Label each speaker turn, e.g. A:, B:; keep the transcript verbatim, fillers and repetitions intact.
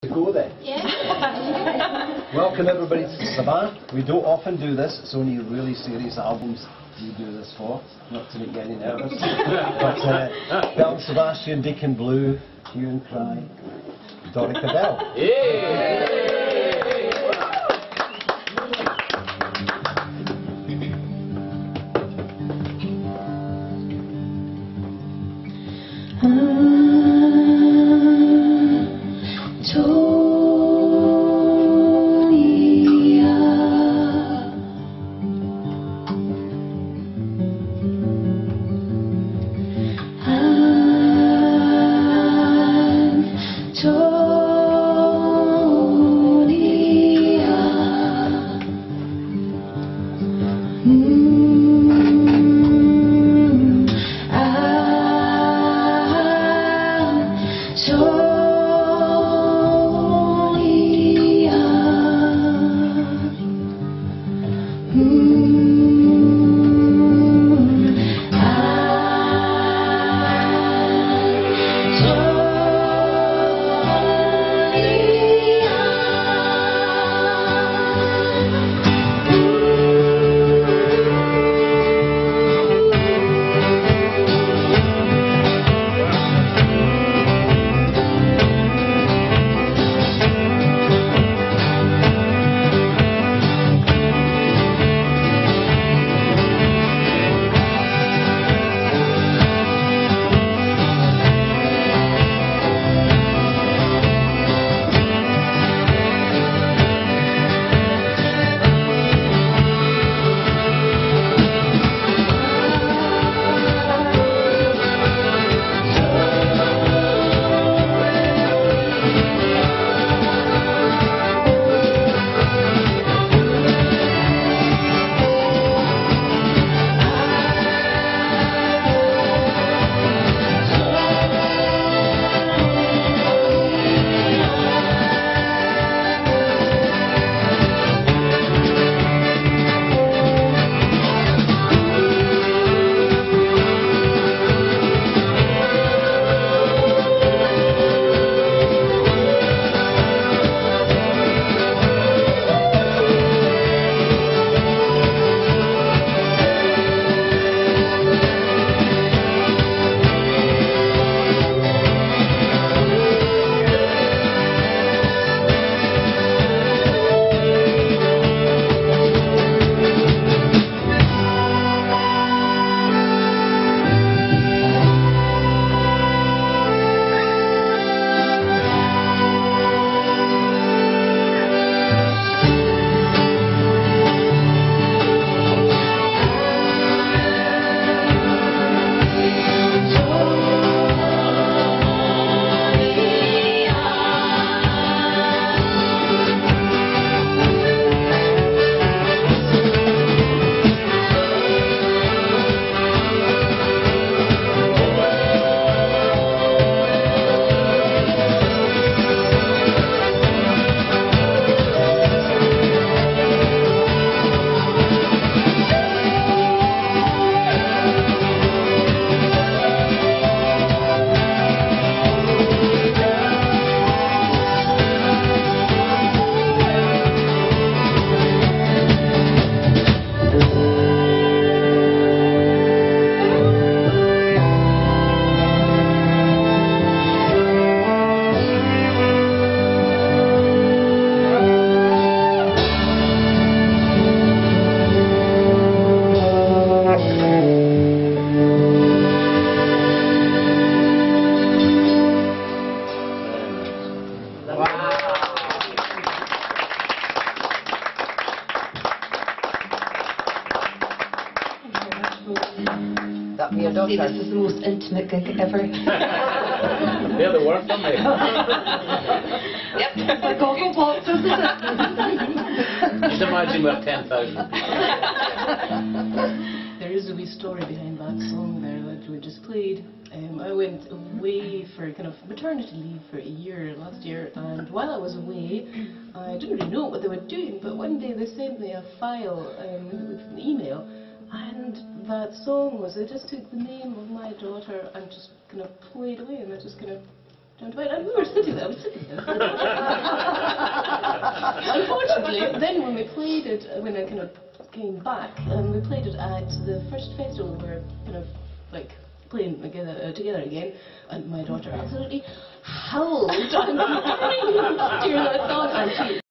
A: Go then.
B: Yeah.
A: Welcome everybody to Cava. We don't often do this, it's only really serious albums we do this for, not to make you any nervous. But uh, Belle and Sebastian, Deacon Blue, Hue and Cry, Dorec-a-belle.
C: Yeah.
D: That be a daughter.
B: This is the most intimate gig ever.
C: They're the worst, aren't they?
B: Yep, like awful boxes, isn't it?
C: Just imagine we're ten thousand.
E: There is a wee story behind that song there that we just played. Um, I went away for kind of maternity leave for a year last year, and while I was away, I didn't really know what they were doing, but one day they sent me a file um, with an email, and that song was, I just took the name of my daughter and just kind of played away, and I just kind of And, well, and we were sitting there, I was sitting there. Unfortunately, then when we played it, uh, when I kind of came back, um, we played it at the first festival we were kind of like playing together, uh, together again, and my daughter absolutely howled during that song, and she